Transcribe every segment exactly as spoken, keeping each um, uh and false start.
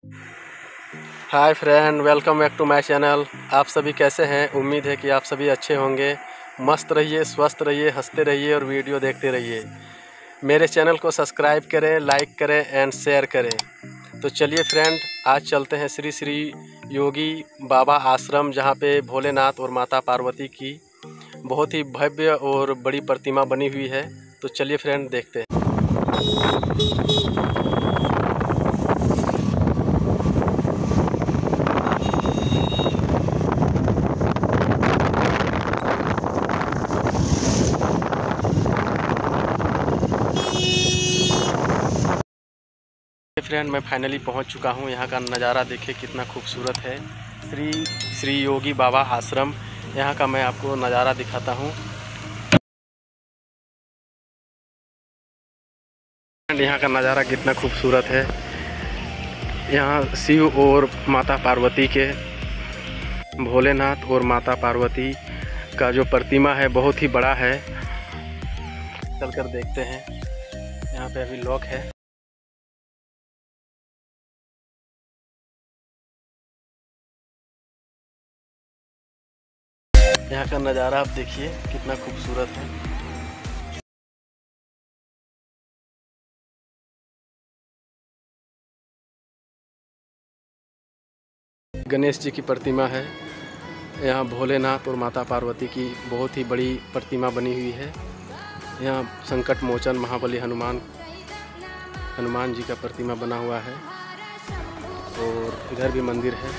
Hi friend, welcome back to my channel. आप सभी कैसे हैं? उम्मीद है कि आप सभी अच्छे होंगे। मस्त रहिए, स्वस्थ रहिए, हंसते रहिए और वीडियो देखते रहिए। मेरे चैनल को सब्सक्राइब करें, लाइक करें एंड शेयर करें। तो चलिए फ्रेंड, आज चलते हैं श्री श्री योगी बाबा आश्रम, जहां पे भोलेनाथ और माता पार्वती की बहुत ही भव्य और बड़ी प्रतिमा बनी हुई है। तो चलिए फ्रेंड, देखते हैं। फ्रेंड, मैं फाइनली पहुंच चुका हूं। यहां का नज़ारा देखिए कितना खूबसूरत है। श्री श्री योगी बाबा आश्रम, यहां का मैं आपको नज़ारा दिखाता हूं। फ्रेंड, यहां का नज़ारा कितना खूबसूरत है। यहां शिव और माता पार्वती के, भोलेनाथ और माता पार्वती का जो प्रतिमा है बहुत ही बड़ा है। चलकर देखते हैं। यहाँ पे अभी लॉक है। यहाँ का नज़ारा आप देखिए कितना खूबसूरत है। गणेश जी की प्रतिमा है। यहाँ भोलेनाथ और माता पार्वती की बहुत ही बड़ी प्रतिमा बनी हुई है। यहाँ संकट मोचन महाबली हनुमान हनुमान जी का प्रतिमा बना हुआ है और इधर भी मंदिर है।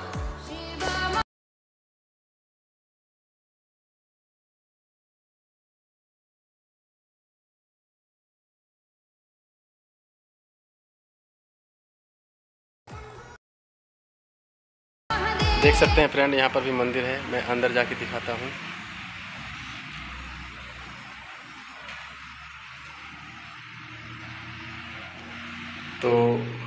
देख सकते हैं फ्रेंड, यहाँ पर भी मंदिर है। मैं अंदर जाके दिखाता हूँ। तो